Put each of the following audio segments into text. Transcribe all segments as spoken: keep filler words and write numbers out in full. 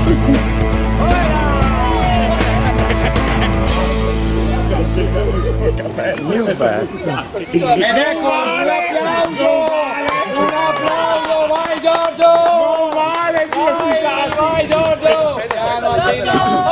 Io basta. Ed ecco un applauso! Un applauso! Vai Giorgio! Non vale dieci sassi! Vai Giorgio! Piano, attento!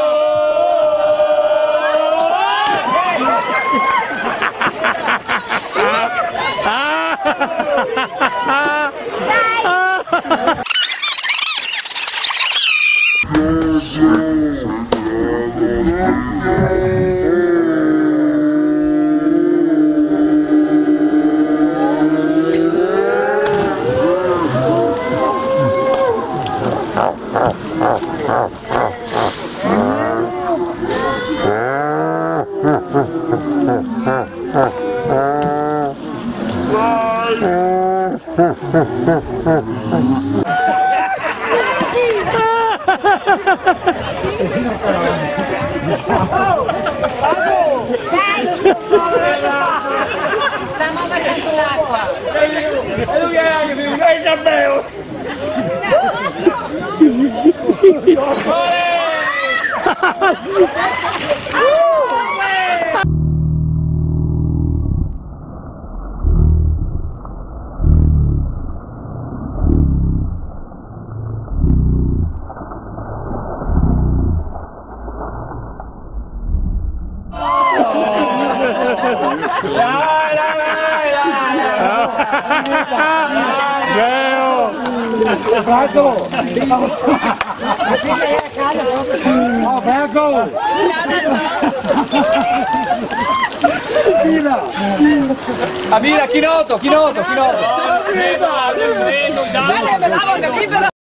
Stiamo mettendo l'acqua. E lui è anche più grande a me! Dai, dai, dai, dai! Leo! Franco! Oh, Franco! Fila! Abila, chi noto, chi noto, chi noto? Vale, bravo, che libero!